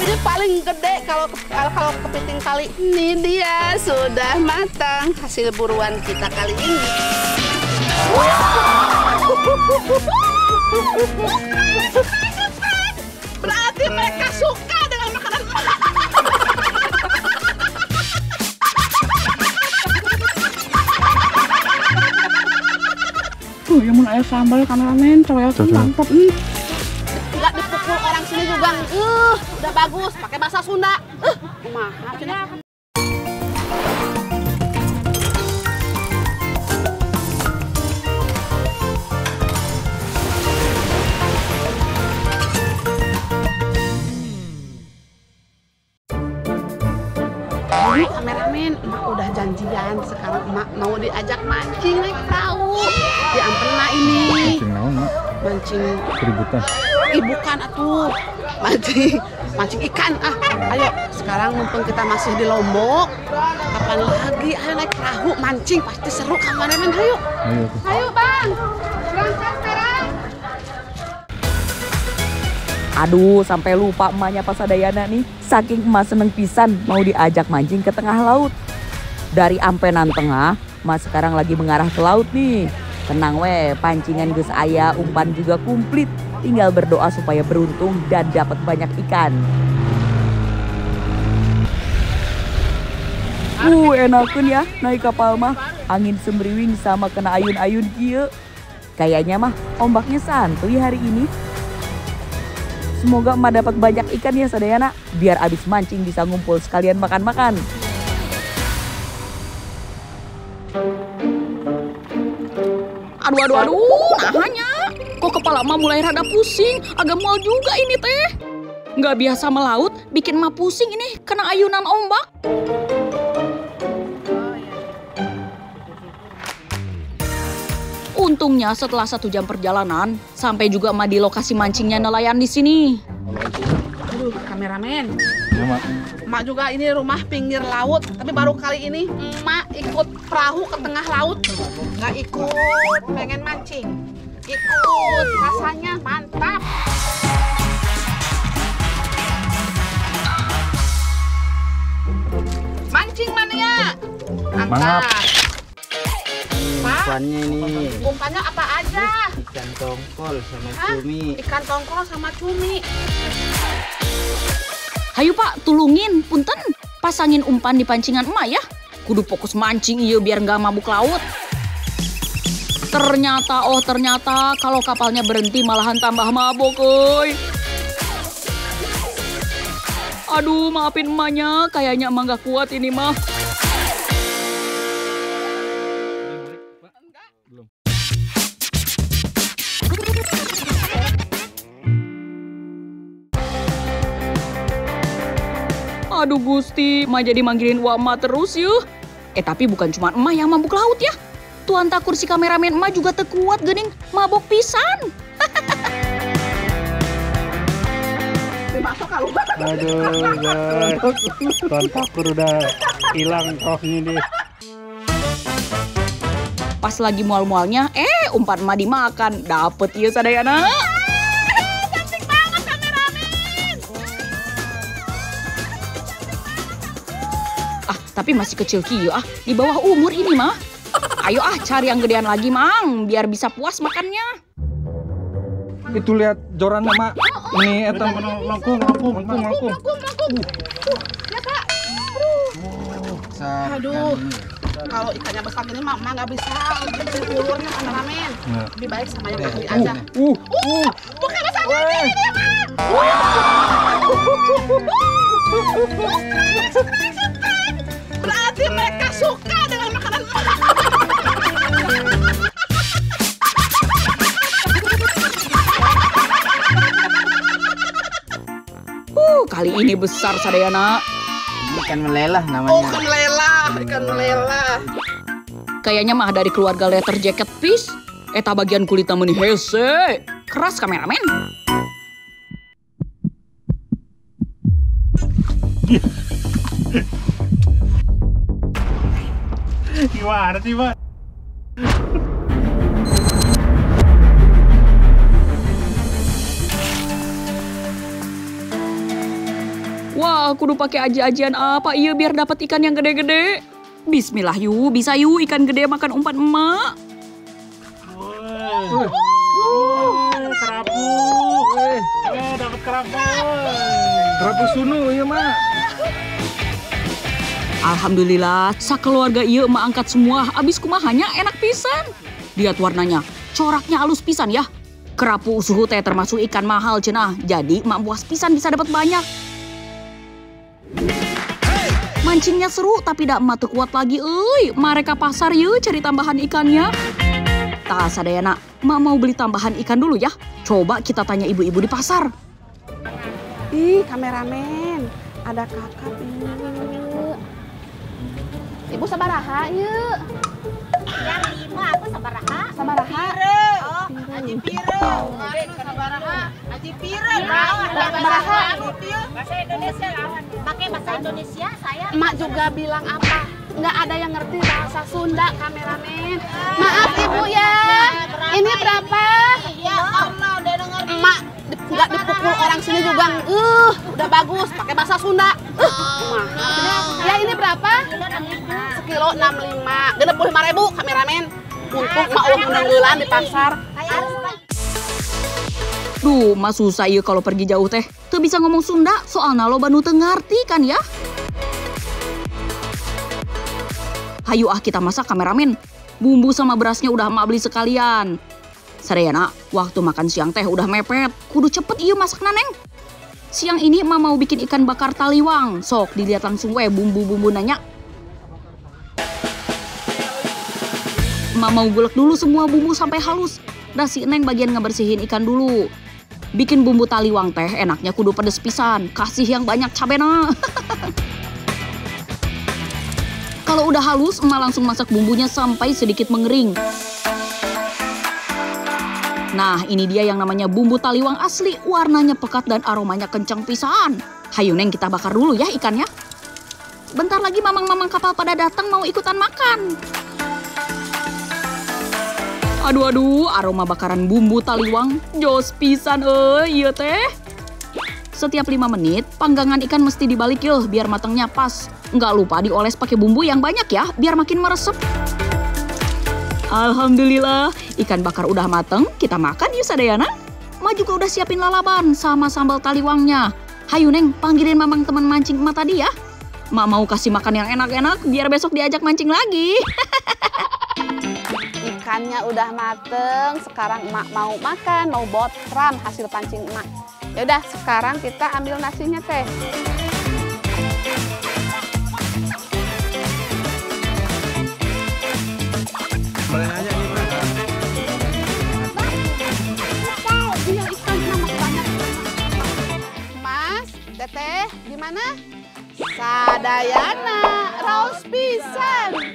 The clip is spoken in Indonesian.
Ini paling gede kalau kepiting kali. Ini dia sudah matang hasil buruan kita kali ini. Berarti mereka suka dengan makanan. Yang mau ayah sambal kameramen, cowok mantap nih. Enggak dipukul orang sini juga. Udah bagus, pakai bahasa Sunda. Mahal Cina. Ini kameramen, emak udah janjian sekarang emak mau diajak mancing naik perahu. Di Ampena ini. Mancing naon, Mak? Mancing Keributan. bukan atuh. Mancing ikan. Ayo, sekarang mumpung kita masih di Lombok, kapan lagi ayo naik perahu mancing pasti seru kameramen. Ayo. Ayo. Ayo, Bang. Berangkat sekarang. Aduh, sampai lupa emaknya Pasadayana nih. Saking emak seneng pisan mau diajak mancing ke tengah laut. Dari ampenan tengah, emak sekarang lagi mengarah ke laut nih. Tenang weh, pancingan geus aya, umpan juga komplit. Tinggal berdoa supaya beruntung dan dapat banyak ikan. Enakeun ya naik kapal mah. Angin semriwing sama kena ayun-ayun kieu. Kayaknya mah ombaknya santuy hari ini. Semoga emak dapat banyak ikan ya Sadayana, biar abis mancing bisa ngumpul sekalian makan-makan. Aduh, nahanya. Kok kepala emak mulai rada pusing, agak mual juga ini teh. Nggak biasa melaut, bikin emak pusing ini kena ayunan ombak. Untungnya setelah 1 jam perjalanan, sampai juga emak di lokasi mancingnya nelayan di sini. Aduh, kameramen. Ya, Mak. Emak juga ini rumah pinggir laut, tapi baru kali ini emak ikut perahu ke tengah laut. Nggak ikut pengen mancing. Ikut, rasanya mantap. Mancing mania. Mangap. Umpannya ini Umpannya apa aja? ikan tongkol sama cumi. Ikan tongkol sama cumi. Hayu Pak, tulungin, punten. Pasangin umpan di pancingan emak ya. Kudu fokus mancing iya biar nggak mabuk laut. Ternyata kalau kapalnya berhenti malahan tambah mabuk, euy. Aduh, maafin emaknya, kayaknya emak nggak kuat ini mah. Aduh Gusti, emak jadi manggilin Wak emak terus yuk. Tapi bukan cuma emak yang mabuk laut ya. Tuan tak kursi kameramen emak juga tekuat gening mabok pisan. Aduh, guys. Kontakur udah hilang rohnya deh. Pas lagi mual-mualnya, umpan emak dimakan. Dapet ya Sadayana. Tapi masih kecil kieu di bawah umur ini mah. Ayo cari yang gedean lagi mang, biar bisa puas makannya. Itu lihat jorannya, Mak. Ini eta lengkung. Ya Pak. Aduh. Kalau ikannya besar gini mah nggak bisa kecil ulurnya kameramen. Lebih baik sama yang ahli aja. Bukan besar gini dia mah. Berarti mereka suka dengan makanan. Kali ini besar Sadayana. Ikan melelah namanya. Oh, ikan melelah. Kayaknya mah dari keluarga letter jacket fish. Eta bagian kulitnya meni hese. Keras kameramen. Gimana sih, Pak? Wah, kudu pakai aji-ajian apa iya biar dapat ikan yang gede-gede. Bismillah yu, bisa yu ikan gede makan umpan emak. Kerapu. Dapat kerapu. Kerapu sunu iya mak. Alhamdulillah, sakeluarga ieu emak angkat semua. Abis kumahanya enak pisan. Lihat warnanya, coraknya halus pisan ya. Kerapu suhu teh termasuk ikan mahal cenah. Jadi emak puas pisan bisa dapat banyak. Mancingnya seru tapi dak emak teu kuat lagi euy. Mereka pasar yeuh cari tambahan ikannya. Tah sadayana, emak mau beli tambahan ikan dulu ya. Coba kita tanya ibu-ibu di pasar. Ih, kameramen, ada kakak ieu. Ibu sabaraha ieu? Yang 5 aku sabaraha. Sabaraha? Oh, Aji Pire. Sabaraha. Aji Pire. Sabaraha? Bahasa Indonesia lawan. Pakai bahasa Indonesia saya. Emak juga bilang apa? Nggak ada yang ngerti bahasa Sunda, kameramen. Maaf ibu ya. Ini berapa? Ya Allah, udah denger. Emak nggak dipukul orang sini juga. Udah bagus. Pakai bahasa Sunda. Ya ini berapa? Sekilo 65. 65.000 kameramen. Untung emak uang menenggelan di pasar. Duh, mah susah ya kalau pergi jauh teh. Tuh bisa ngomong Sunda, soalnya lo banu teu ngarti kan ya. Hayu kita masak kameramen. Bumbu sama berasnya udah emak beli sekalian. Sadayana, waktu makan siang teh udah mepet. Kudu cepet iya masak naneng. Siang ini emak mau bikin ikan bakar taliwang. Sok dilihat langsung bumbu-bumbu nanya. Emak mau gulek dulu semua bumbu sampai halus. Dah si Neng bagian ngebersihin ikan dulu. Bikin bumbu taliwang teh enaknya kudu pedes pisan. Kasih yang banyak cabena. Kalau udah halus, emak langsung masak bumbunya sampai sedikit mengering. Nah, ini dia yang namanya bumbu taliwang asli. Warnanya pekat dan aromanya kencang pisan. Hayu Neng, kita bakar dulu ya ikannya. Bentar lagi mamang-mamang kapal pada datang mau ikutan makan. Aduh, aroma bakaran bumbu taliwang. Jos pisan iya teh. Setiap 5 menit, panggangan ikan mesti dibalik yeuh biar matangnya pas. Nggak lupa dioles pakai bumbu yang banyak ya, biar makin meresep. Alhamdulillah, ikan bakar udah mateng, kita makan yuk sadayana. Ma juga udah siapin lalaban sama sambal taliwangnya. Hayu Neng, panggilin mamang teman mancing emak tadi ya. Ma mau kasih makan yang enak-enak, biar besok diajak mancing lagi. Ikannya udah mateng, sekarang emak mau makan, mau botram hasil pancing emak. Yaudah, sekarang kita ambil nasinya teh. Boleh aja nih, Pak. Iya, ikannya masih banyak. Mas, Teteh, gimana? Sadayana, raos pisan.